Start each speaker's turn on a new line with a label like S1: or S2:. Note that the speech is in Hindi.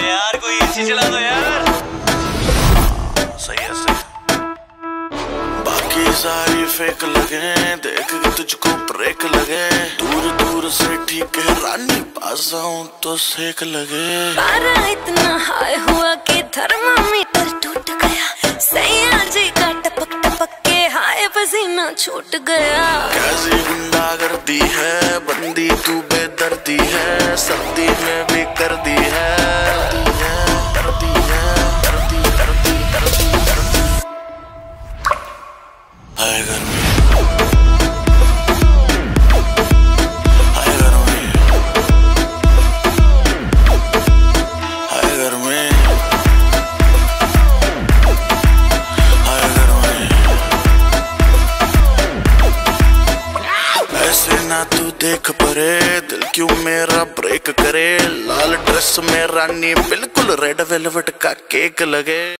S1: यार कोई एसी चला दो यार।
S2: सही है सही। बाकी सारी फेक लगे, देख के तुझको ब्रेक लगे। दूर दूर से ठीक है रानी, पास आऊं तो सेक लगे।
S3: पारा इतना हाई हुआ कि थर्मामीटर टूट गया। सैया जी का टपक टपक के हाय पसीना छूट गया।
S2: कैसी गुंडागर्दी है, बंदी तू बेदर्दी है। सर्दी में भी कर दी है, हाय गर्मी, हाय गर्मी, हाय गर्मी, हाय गर्मी। ऐसे ना तू देख परे, दिल क्यों मेरा ब्रेक करे। लाल ड्रेस में रानी बिल्कुल रेड वेलवेट का केक लगे।